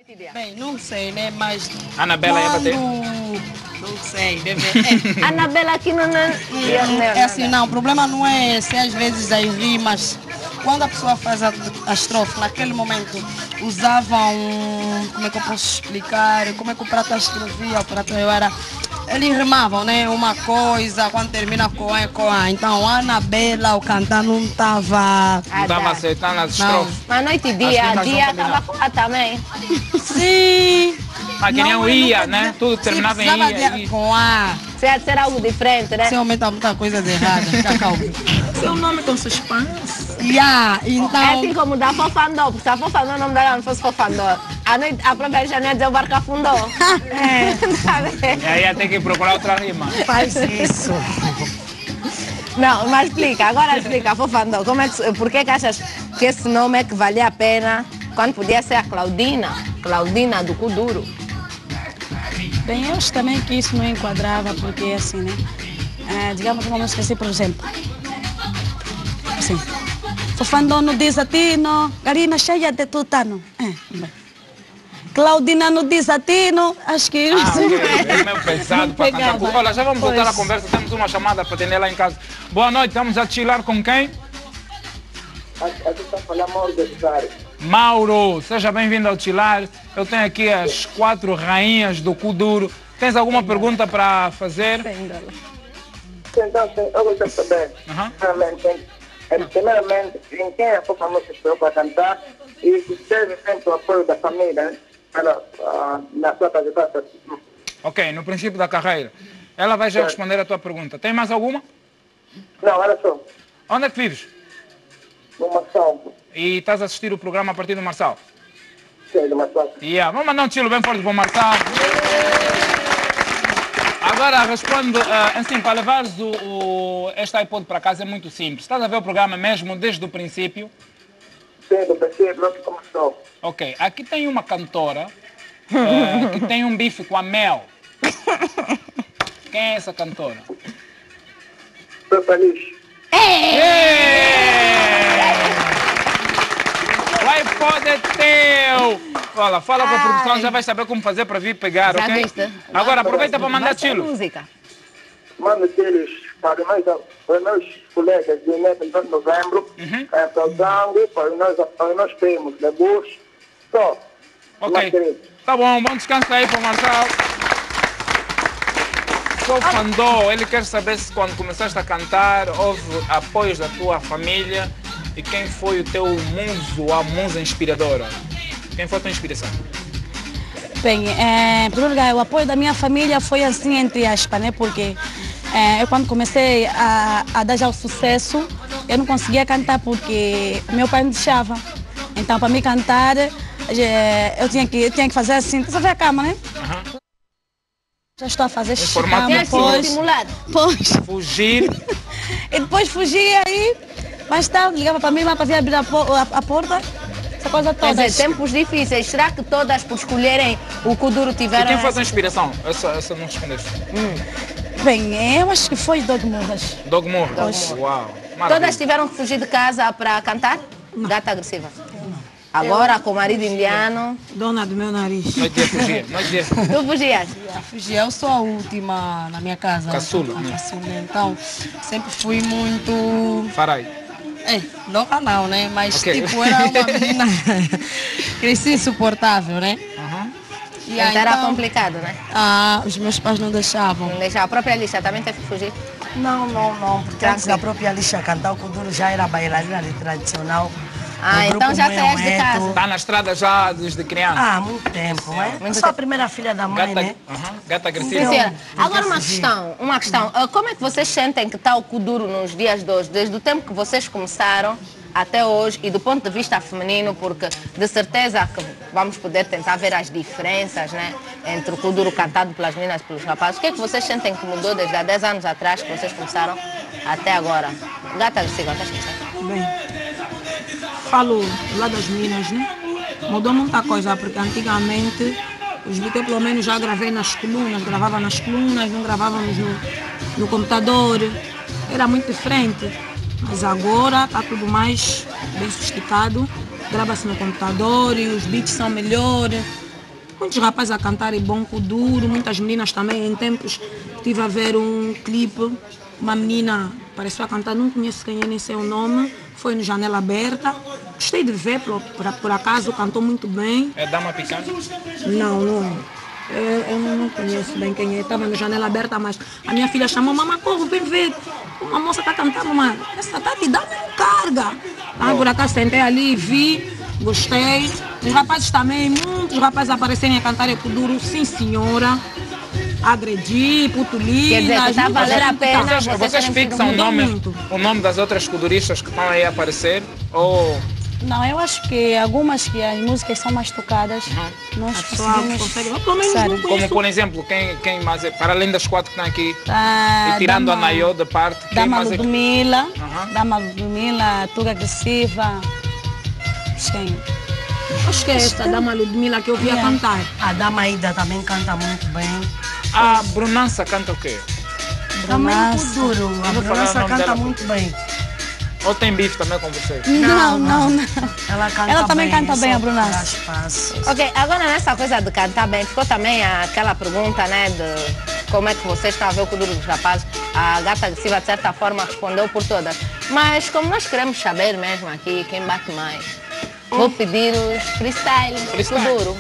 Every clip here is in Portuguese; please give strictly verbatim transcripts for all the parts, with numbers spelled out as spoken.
Bem, não sei, né? Mas. Anabela ia bater? Não sei, deve. É. Anabela aqui não. não... É assim, não. O problema não é se às vezes as rimas. Quando a pessoa faz a, a estrofe, naquele momento usavam. Como é que eu posso explicar? Como é que o Prata escrevia? O Prata eu era. Eles rimavam, né? Uma coisa, quando termina com A, com A. Então, a Anabela, o cantar não estava... Não estava aceitando as estrofes. Mas noite e dia, a dia estava com A também. Sim. Mas que nem o ia, né? Tudo terminava em ia. De, com A. Você ia ser algo diferente, né? Você aumenta muita coisa de errada. Fica calmo. Seu nome com suspense. Yeah, então... É assim como da Fofandó, porque se a Fofandó o nome dela não fosse Fofandó, a, noite, a própria Janela dizer o barco afundou. É. E aí ia ter que procurar outra rima. Faz isso. Não, mas explica, agora explica, Fofandó, como é que, por que, que achas que esse nome é que valia a pena quando podia ser a Claudina, Claudina do Kuduro? Bem, eu acho também que isso não enquadrava, porque assim, né? É, digamos uma música assim, por exemplo. Assim. Fofandó no desatino, Karina cheia de tutano. É, bem. Claudina no desatino, acho que ah, isso okay. É meio pesado para cantar. Olha, já vamos voltar à conversa, temos uma chamada para atender lá em casa. Boa noite, estamos a chilar com quem? Aqui está falando Mauro de Rosário. Mauro, seja bem-vindo ao Chilar. Eu tenho aqui as quatro rainhas do Kuduro. Tens alguma Sim, pergunta para fazer? Sim, então, sim, eu gostaria de saber. Uhum. Primeiramente, em quem a Fofa Moça esperou para cantar e se teve sempre o apoio da família, né? Ela, uh, na sua trajetória. Ok, no princípio da carreira. Ela vai já responder a tua pergunta. Tem mais alguma? Não, era só. Onde é que vives? No Marçal. E estás a assistir o programa a partir do Marçal? Sim, do Marçal. Yeah. Vamos mandar um tiro bem forte para o Marçal. Agora respondo, uh, assim, para levares o, o, este iPod para casa é muito simples. Estás a ver o programa mesmo desde o princípio? Sim, do princípio, logo que começou. Ok, aqui tem uma cantora uh, que tem um bife com a Mel. Quem é essa cantora? Pepa Lixo. O iPod é teu! Fala, fala com a produção, já vai saber como fazer para vir pegar, já ok? Viste? Agora aproveita para mandar tilo. Música. Manda tilos para os meus, para os meus colegas de vinte de novembro, uhum. é, para o Zango, para os meus, para os meus primos de Bush. Só. Ok. Tá bom, bom descanso aí para o Marçal. Fofandó, ele quer saber se quando começaste a cantar houve apoios da tua família e quem foi o teu muso, a musa inspiradora? Quem foi a tua inspiração? Bem, é, em primeiro lugar, o apoio da minha família foi assim, entre aspas, né? Porque é, eu quando comecei a, a dar já o sucesso, eu não conseguia cantar porque meu pai me deixava. Então, para mim cantar, eu tinha que, eu tinha que fazer assim, você vê a cama, né? Uhum. Já estou a fazer xixi, depois, depois fugir. E depois fugi aí, mais tarde ligava para mim lá para vir abrir a, a, a porta. Essa coisa toda. Quer dizer, tempos difíceis. Será que todas por escolherem o Kuduro tiveram... E quem foi a tua inspiração? Essa, essa não respondeste. Hum. Bem, eu acho que foi Dog Murras. Dog Murras? Uau. Maravilha. Todas tiveram que fugir de casa para cantar? Não. Gata agressiva. Agora, eu... com o marido indiano... Dona do meu nariz. Nós devia fugir. Nós devia. Tu fugias? Eu fugi. Eu sou a última na minha casa. Caçula. Né? Caçula. Então, sempre fui muito... Farai. É, louca não, né? Mas, okay. tipo, era uma menina... Cresci insuportável, né? Uhum. E aí, então, era complicado, né? Ah, os meus pais não deixavam. Não deixavam. A própria Lixa também teve que fugir? Não, não, não. Porque antes da própria Lixa cantar, o Kuduro já era bailarina de tradicional. Ah, então já saíste de casa. Está na estrada já desde criança? Ah, muito tempo, né? Muito sou tempo. A primeira filha da mãe, gata, né? Uh-huh. Gata agressiva. Então, agora uma questão, uma questão. Uh, como é que vocês sentem que está o Kuduro nos dias de hoje? Desde o tempo que vocês começaram até hoje e do ponto de vista feminino, porque de certeza que vamos poder tentar ver as diferenças, né? Entre o Kuduro cantado pelas meninas e pelos rapazes. O que é que vocês sentem que mudou desde há dez anos atrás que vocês começaram até agora? Gata agressiva, estás começando? Bem, falo lá das meninas, né? Mudou muita coisa, porque antigamente os B T pelo menos já gravei nas colunas, gravava nas colunas, não gravávamos no, no computador, era muito diferente. Mas agora está tudo mais bem sofisticado, grava-se no computador e os beats são melhores, muitos rapazes a cantarem bom Kuduro, muitas meninas também. Em tempos estive a ver um clipe, uma menina pareceu a cantar, não conheço quem é, nem sei o nome, foi no Janela Aberta. Gostei de ver, por, por, por acaso, cantou muito bem. É Dama Picante? Não, não. Eu, eu não conheço bem quem é, estava no Janela Aberta, mas a minha filha chamou, mamãe, corre, vem ver. Uma moça está cantando, mamãe, essa tá te dando carga. Ah, por acaso sentei ali, vi, gostei. Os rapazes também, muitos rapazes aparecerem a cantar Kuduro, sim senhora. Agredi, putulinas. Quer dizer, que está a valer a pena. Vocês, vocês, vocês fixam o nome, o nome das outras kuduristas que estão aí a aparecer? Ou... Não, eu acho que algumas que as músicas são mais tocadas, uhum. nós conseguimos... Consegue, como por exemplo, quem, quem mais é, para além das quatro que estão aqui, ah, e tirando Dama, a Nayô da parte, quem Dama mais é? Ludmila, uhum. Dama Ludmila, Tuga Agressiva, quem? Acho que é esta Dama Ludmila que eu vi a yeah. cantar. A Dama Ida também canta muito bem. A Brunança canta o quê? Também Kuduro, a Brunança canta dela. muito bem. Ou tem bife também com você? Não, não, não. Ela, canta Ela também bem, canta bem, a Bruna. Ok, agora nessa coisa de cantar bem, ficou também aquela pergunta, né, de como é que vocês estão a ver o Kuduro dos rapazes. A Gata Agressiva, de certa forma, respondeu por todas. Mas como nós queremos saber mesmo aqui quem bate mais, vou pedir os freestyle, freestyle. Kuduro.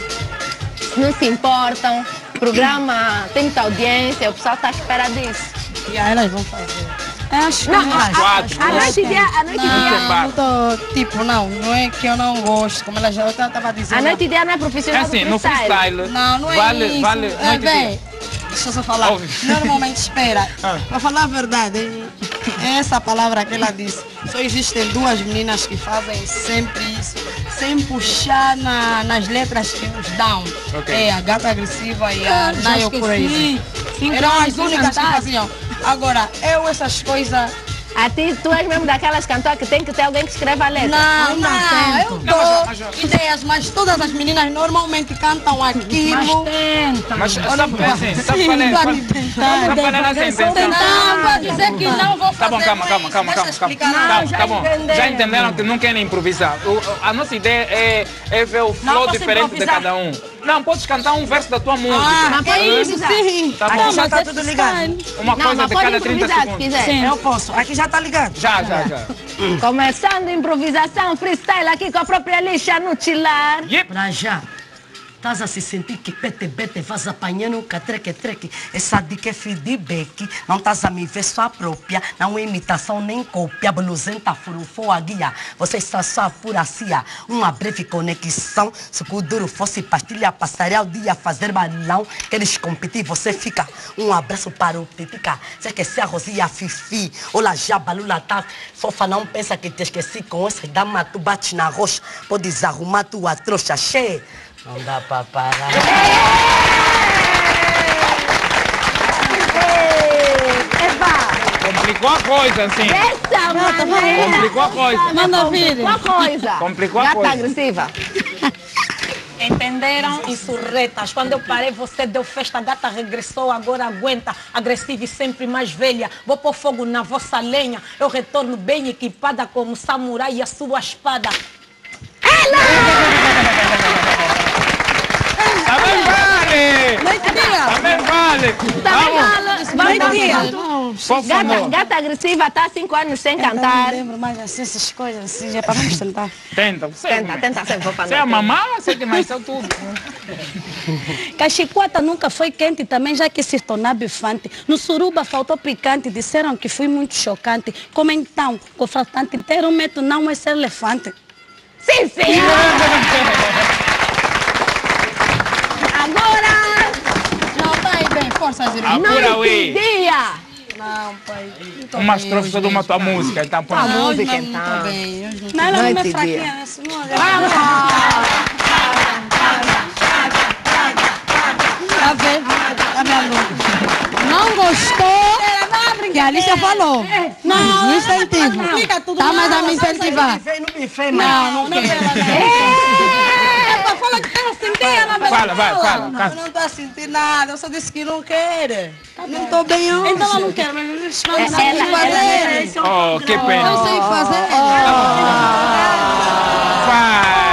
Não se importam, o programa tem muita audiência, o pessoal está à espera disso. E aí elas vão fazer. Acho não, que a, a, a noite dia, a noite não, dia. Não tô, tipo, não, não é que eu não gosto, como ela já estava dizendo. A noite dia não é profissional. É assim, do no freestyle. Não, não é vale, isso. Vale, é, bem, deixa eu só falar. Óbvio. Normalmente, espera, ah. para falar a verdade, essa palavra que ela disse, só existem duas meninas que fazem sempre isso, sem puxar na, nas letras que nos dão. Okay. É a Gata Agressiva e a Nayô Crazy. Eram as únicas que faziam. Agora, eu essas coisas... A ti, tu és mesmo daquelas cantoras que tem que ter alguém que escreva a letra. Não, não, não eu dou mas, mas, ideias, mas todas as meninas normalmente cantam aquilo. Mas tentam. Mas sabe assim, sabe qual é? Sabe qual é essa intenção? Não, vou dizer que não vou fazer. Tá bom, calma, calma, calma, calma. Calma, tá bom. Já entenderam que não querem improvisar. A nossa ideia é, é ver o flow diferente de cada um. Não, podes cantar um verso da tua música. Ah, mas pode improvisar. Sim. Tá bom. Aqui já está tudo ligado. Uma não, coisa de cada trinta segundos. Sim. Eu posso. Aqui já está ligado. Já, já, já. Começando improvisação, freestyle aqui com a própria lixa no Chilar. Yep. Pra já. Estás a se sentir que pete-bete, vas apanhando catreque-treque. Essa dica é feedback. Não estás a me ver sua própria. Não é imitação nem cópia. Blusenta, furufou a guia. Você está só por acia. Uma breve conexão. Se o Kuduro fosse pastilha, passaria o dia a fazer balão. Queres competir, você fica. Um abraço para o Titica. Se esquecer a Rosia Fifi. Olá, já balula tá. Fofa, não pensa que te esqueci com essa dama. Tu bate na rocha. Podes arrumar tua trouxa. Cheia. Não dá pra parar. Complicou a coisa, assim. Essa maneira. Complicou a coisa. Manda vir. Complicou a coisa. Complicou a Gata coisa. Agressiva. Entenderam? Insurretas. Quando eu parei, você deu festa, a gata regressou, agora aguenta. Agressiva e sempre mais velha. Vou pôr fogo na vossa lenha. Eu retorno bem equipada como samurai e a sua espada. Também vale! Também vale! Também vale! Gata, gata Agressiva está há cinco anos sem cantar. Eu não lembro mais assim, essas coisas, assim, já é para vamos tentar. Tenta, tenta, tenta sempre. Você é a mamã, você que nasceu tudo. Cachiquata nunca foi quente também, já que se tornar bifante. No suruba faltou picante, disseram que fui muito chocante. Como então, com o faltante inteiro, um metro não é ser elefante. Sim, sim! Agora! Não, tá aí bem, força, Ziro. Apura, ué! Dia! Não, pai. Não uma estrofe só de uma tua música, então põe. A música, então. Não, tô bem. Não, ela não é fraquinha. Vamos! Tá vendo? Tá vendo? Não gostou? Que a Alicia falou. Não, não incentivo. Tá, mas a me incentivar. Não, não quero. Fala que tá sentindo, na verdade. Fala, vai, fala. Eu não tô a sentir nada, eu só disse que não quero. Não tô bem hoje. Então ela não quer, mas eu sei fazer. Oh, que pena. Eu sei fazer. Vai.